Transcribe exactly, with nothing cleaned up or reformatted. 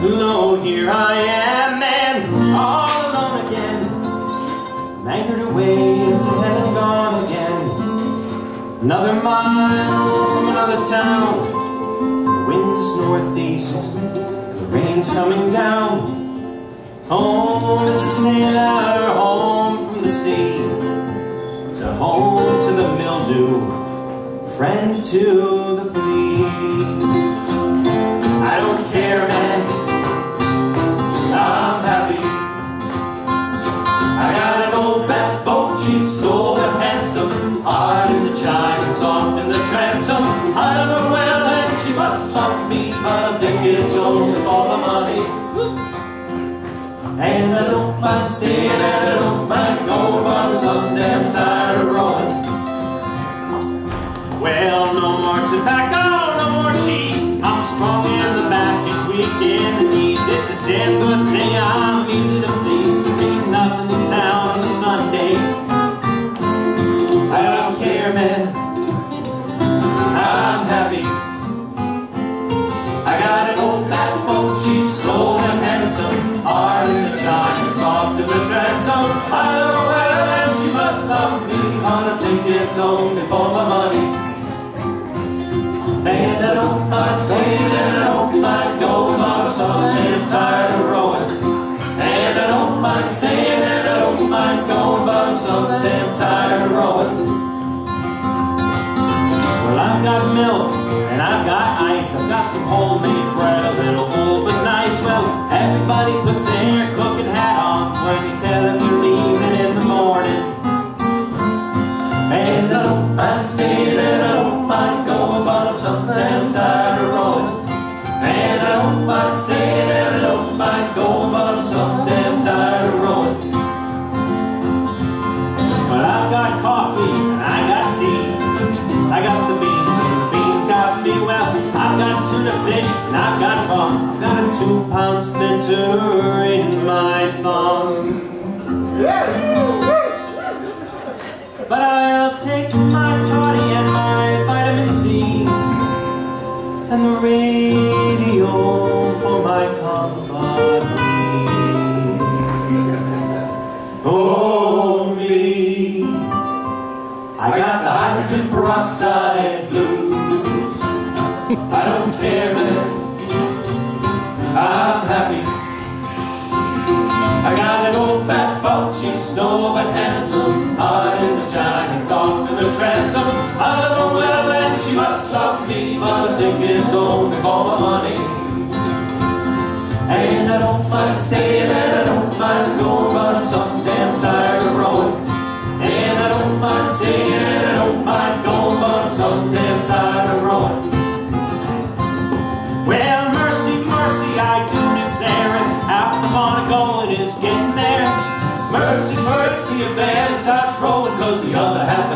Lo, here I am, man, all alone again. I'm anchored away into heaven, gone again. Another mile from another town. The wind's northeast, the rain's coming down. Home is a sailor, home from the sea, to home to the mildew, friend to the flea. I don't care, man, I'm happy. I got an old fat boat, she's slow and handsome, hard in the chine and soft in the transom. I love her well and she must love me, but I think it's only for the money. And I don't mind staying and I don't mind going, but I'm some damn tired of rowing. Well, no more tobacco, no more cheese. I'm strong in the back and weak in the knees. It's a damn good thing I'm easy to please. There ain't nothing in town on a Sunday. I don't care, man, I'm happy. I got an old fat boat, she's slow and handsome, hard in the chine and soft in the transom. I don't know where and she must love me, but I think it's only for my money. And I don't mind staying and I don't mind going, but I'm so damn tired of rowing. And I don't mind staying and I don't mind going, but I'm so damn tired of rowing. Well, I've got milk and I've got ice, I've got some homemade bread, a little old but nice. Well, everybody puts their cooking hat on when you tell them you're leaving in the morning. And I don't mind staying and I don't mind going, but I'm so damn tired of rowing. And I don't mind staying and I don't mind going, but I'm so damn tired of rowing. But I've got coffee and I got tea, I got the beans and the beans got me. Well, I've got tuna fish and I've got rum, I've got a two pound splinter in my thumb. But I'll take my toddy and my vitamin C and the radio for my company. Oh me, I got the hydrogen peroxide blues. I don't care, man, I'm happy. I got an old fat boat, she's slow but handsome, hard in the chine and soft in the transom. I don't know well and she must love me, but I think it's only for my money. And I don't mind staying and I don't mind going, but I'm so damn tired of rowing. And I don't mind staying and I don't mind going, but I'm so damn tired of rowing. Well, mercy, mercy, I do declare it, half the fun of going is getting there. Mercy, mercy, you better stop rowing, cause the other half